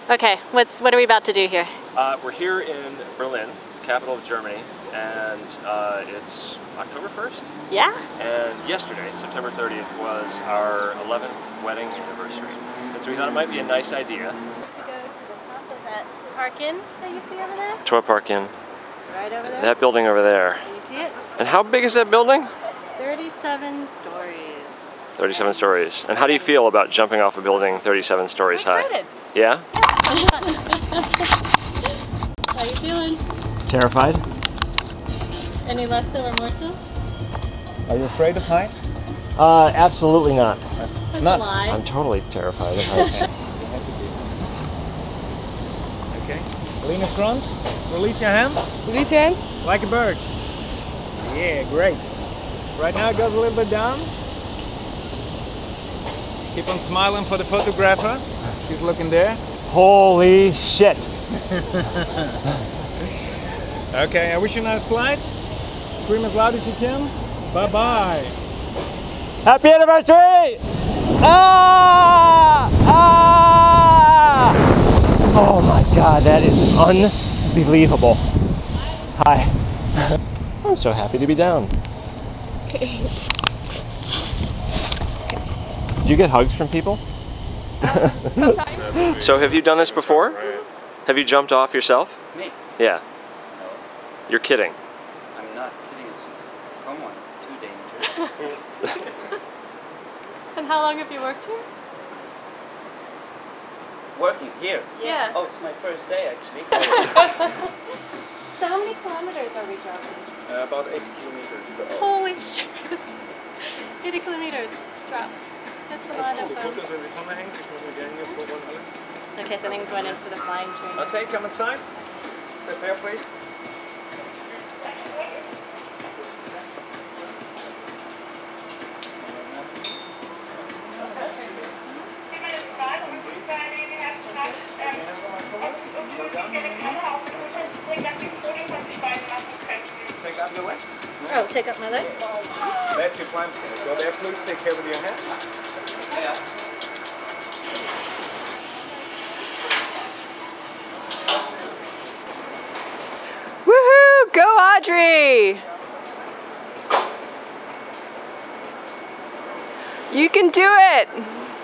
Okay, what are we about to do here? We're here in Berlin, capital of Germany, and it's October 1st. Yeah? And yesterday, September 30th, was our 11th wedding anniversary. And so we thought it might be a nice idea To go to the top of that park-in that you see over there? to a park-in. Right over there? That building over there. Can you see it? And how big is that building? 37 stories. 37 stories. And how do you feel about jumping off a building 37 stories high? I'm excited. Yeah? How you feeling? Terrified? Any less so or more so? Are you afraid of heights? Absolutely not. That's Not. a lie. I'm totally terrified of heights. Okay. Lean in front. Release your hands. Release your hands. Like a bird. Yeah, great. Right now it goes a little bit down. Keep on smiling for the photographer. She's looking there. Holy shit! Okay, I wish you a nice flight. Scream as loud as you can. Bye-bye. Happy anniversary! Ah! Ah! Oh my god, that is unbelievable. Hi. I'm so happy to be down. Do you get hugs from people? So have you done this before? Have you jumped off yourself? Me? Yeah. No. You're kidding. I'm not kidding. Come on, it's too dangerous. And how long have you worked here? Working here? Yeah. Oh, it's my first day actually. So how many kilometers are we driving? About 80 kilometers per hour. Holy shit. 80 kilometers drop. That's a lot of Okay, so I think I'm going in for the flying training. Okay, come inside. Step there, please. Take up your legs. Oh, take up my legs? That's your plan. Go there, please. Take care with your hands. Yeah. Woohoo! Go Audrey! You can do it!